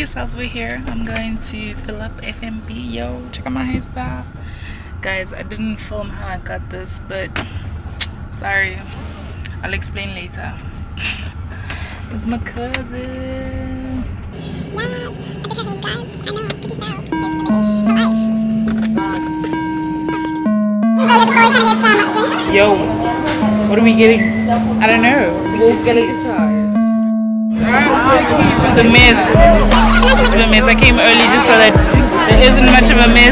yourselves, we're here. I'm going to Fillupfnb. Yo, check out my hairstyle. Guys, I didn't film how I got this, but sorry, I'll explain later. It's my cousin. Yo, what are we getting? I don't know. We're just gonna decide. It's a mess. It's a mess. I came early just so that there isn't much of a mess.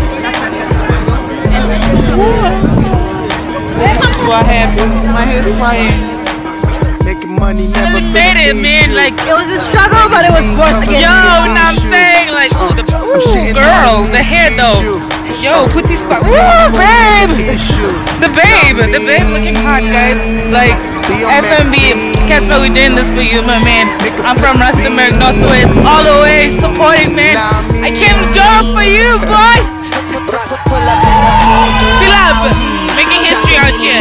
What happened? My hair's flying. Making money never made it, man. Like, it was a struggle, but it was worth it. Yo, now I'm saying, like, ooh, girl, the hair though. Yo, Phuti Styles. Woo, babe! The babe looking hot, guys. Like, FNB, Cassper, we're doing this for you, my man. I'm from Rustenburg, Northwest, all the way supporting, man. I came to job for you, boy. Philip, making history out here.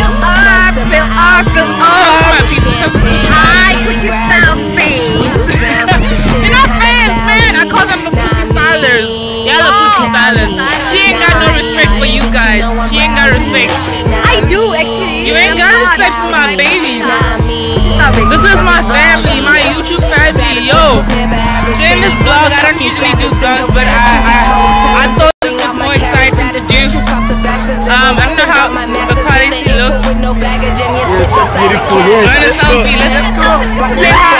Hi, Phuti Styles fans. You're not fans, man. I call them the Phuti Stylers. Y'all are Phuti Stylers. She ain't got no respect for you guys. She ain't got respect. I do, actually. You ain't got respect for my baby. This is my family, my YouTube family. Yo, in this vlog, I don't usually do vlogs, but I thought this was more exciting to do. I don't know how the quality looks. beautiful. Join a selfie. Let's go. Say hi.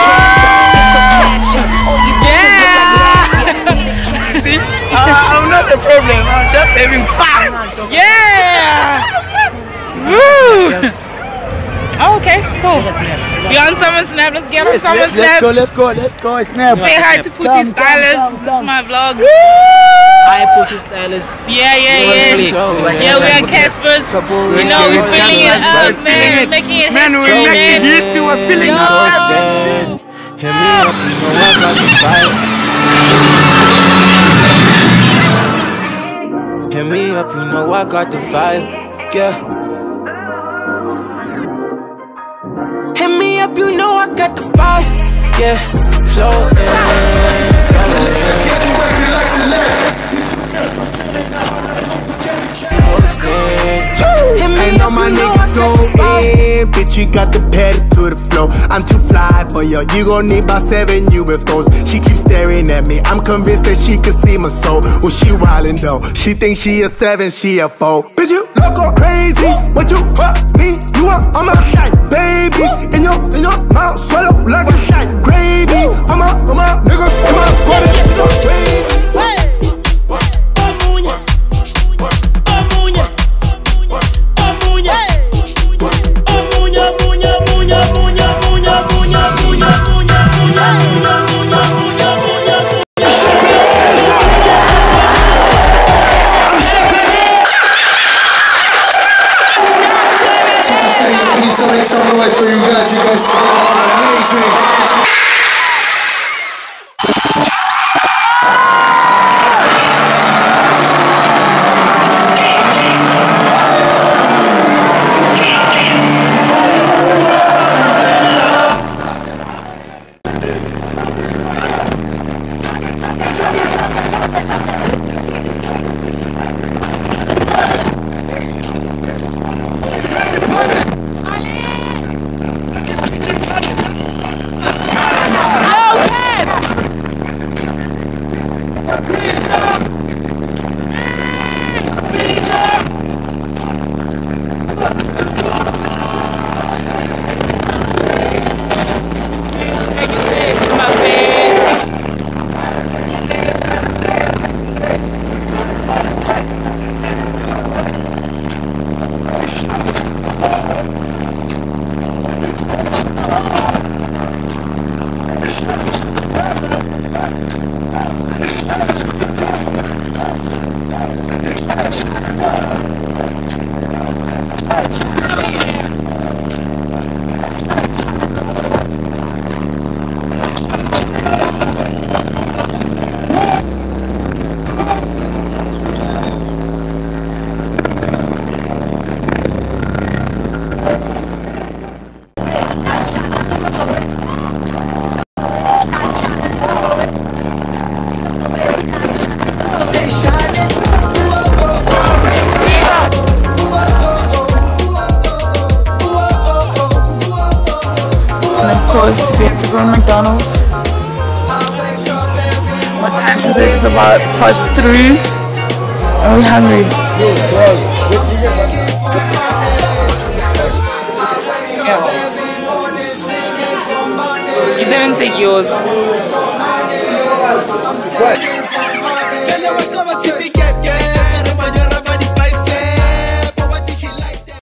Yeah. See, I'm not the problem. I'm just having fun. Yeah. Woo. Oh, okay, cool. We on Summer Snap. Let's get on Summer Snap. Let's go, Snap. Say hi to PHUTI Stylers. This is my vlog. Hi, PHUTI Stylers. Yeah. Yeah, we are Casper's. You know, we're filling it up, man. We're making it history, man. We're making history. We're filling it up. Hit me up, you know I got the fire. Hit me up, you know I got the fire. Yeah. Hit me up, you know I got the fire. Yeah, flow I know my niggas go in, bitch, you got the pedal to the flow. I'm too fly for you, you gon' need about 7 UFOs. She keeps staring at me, I'm convinced that she can see my soul. Well, she wildin' though, she thinks she a 7, she a 4. Bitch, you loco crazy, what you fuck me? You want all my shit, baby. In your mouth, swallow like a shot gravy. I'm a niggas in my squad, it's so crazy. Some noise for you guys are amazing. What time is it? It's about +3. Are we hungry? Yeah. You didn't take yours. What?